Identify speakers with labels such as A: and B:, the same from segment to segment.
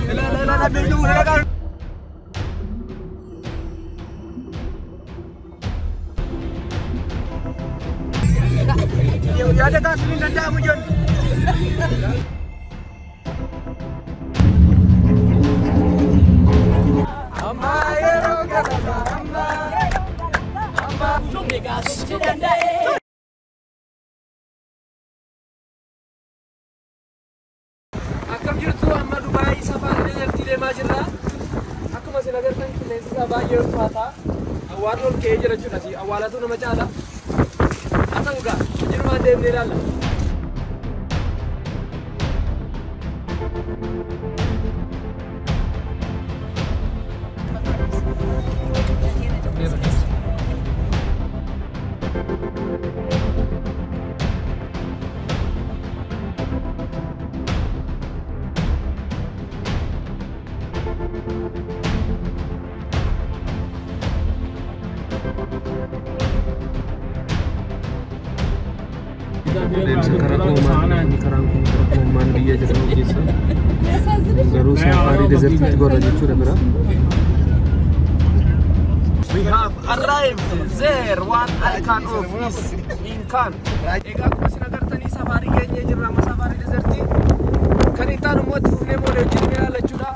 A: لا بيجوا هنا يا ده كاس من ده مجن أما يروح أما شو بيجاس كده أكمل جرتو أما دبي سفر للتي لما جرا أكو مسih agarkan kilesa bayo fata awalul ke jera chuna si awala tu nama chala atang ga jirma dem nirala Kerangkuman dia jadi bisa. Baru safari desert itu baru aja sudah berapa? We have arrived there. One icon of is in Khan. Ega aku masih nagar tani safari kayaknya jerama safari desert ini. Kan itu anu mau turune mau lewat ini ala cura.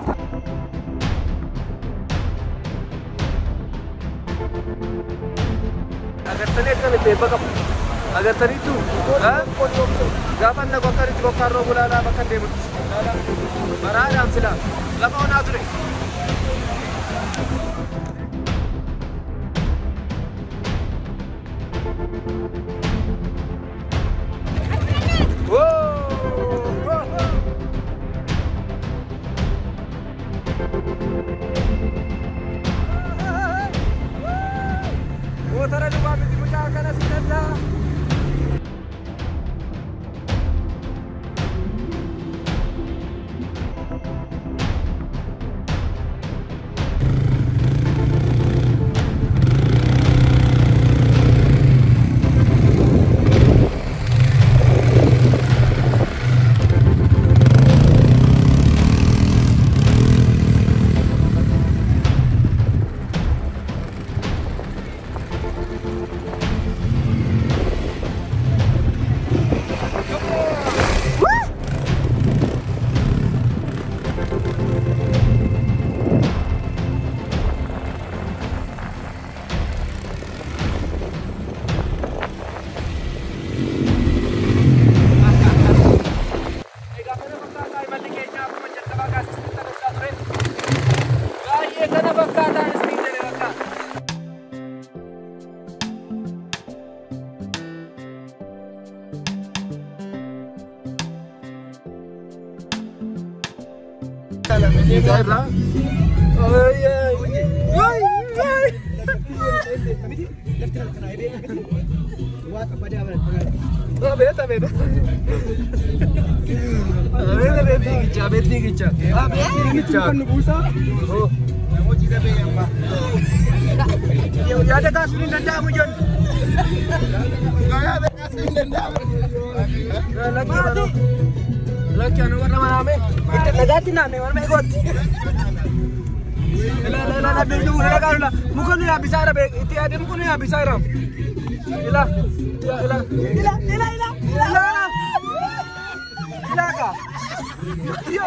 A: Agar tani kan itu bakal agar tadi tu, gapan nak bakar itu bakar roh bulala bakar deh, marah ada amsila, lapa orang tu ni. Oh, tara lupa mesti buka kana sinanda. Ya ada gas ni nanda mujon. Ada gas ni nanda. Lagi anu warna mana me? Kita negatif na me warna ikut. La biju na karula. Mukon ni bisa ara be. Iti ada mukon ni bisa ara. Ila. Ila ka. Yo.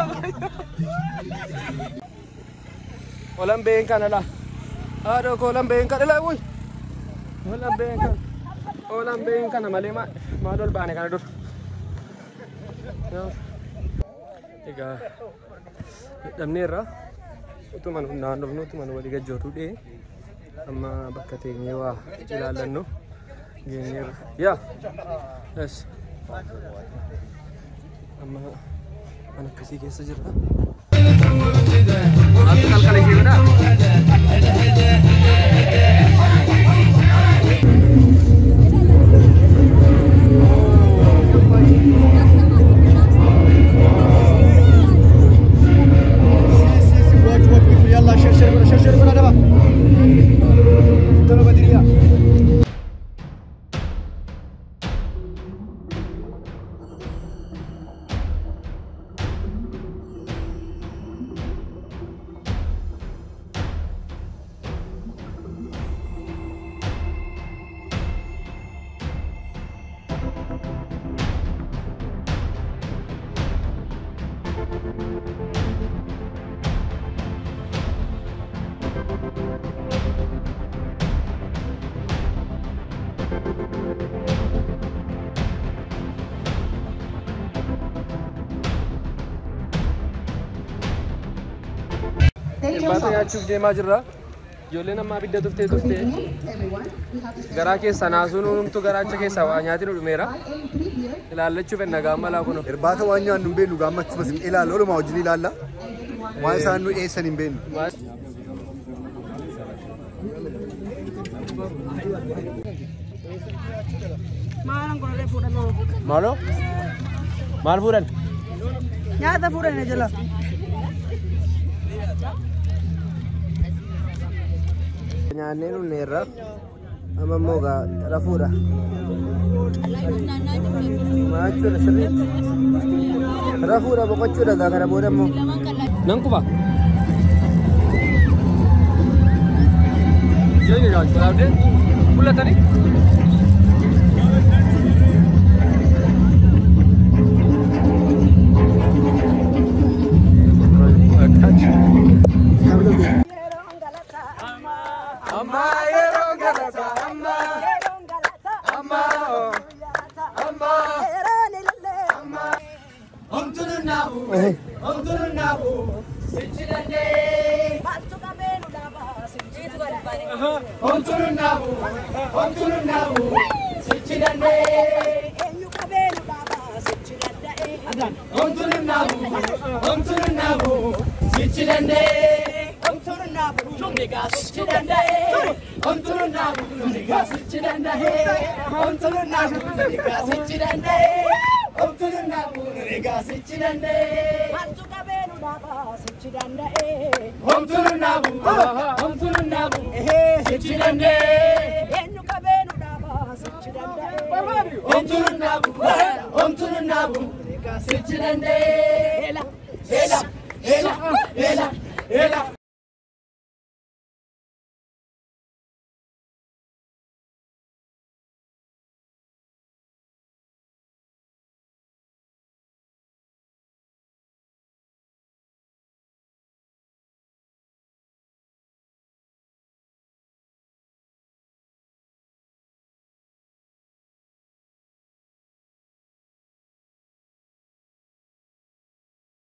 A: Walang bengkan ala. Aduh, kolam bengkan ala woi. Walang bengkan. Kolam bengkan na malima. Madol bane kana dur. Ya. Ega. Damnera. Itu man naannoo nuti man waliga jirrudha. Amma bakka teenyee waa ilaalannu. Geenyeerra. Ya. Yes. Amma mana akkasii keessa jirra. Ati kalkala jirudha. Irbaata nyaachuuf deemaa jirra. Ijoolleen ammaa abidda tuftee. Garaa keessa naasuun uumtu garaacha keessa waa nyaati nu dhumeera. Ilaallachuuf enna gaamma laa kuno.
B: Irbaata waan nyaannu hin beeknu gaammatti bas ilaalla. Olumaa wajjin ilaalla. Waan isaan nu dhiyeessan hin beeknu.
A: Maaloo? Maal fuudhan?
C: Nyaata fuudhan jala.
A: Nyaannee dhumneerra. Amma immoo rafuudha. Maachuudha sirriitti. Rafuudha boqochuudha kana booda immoo. Nan kufa. Jireenyi nyaachuu dhaabdee mul'atanii.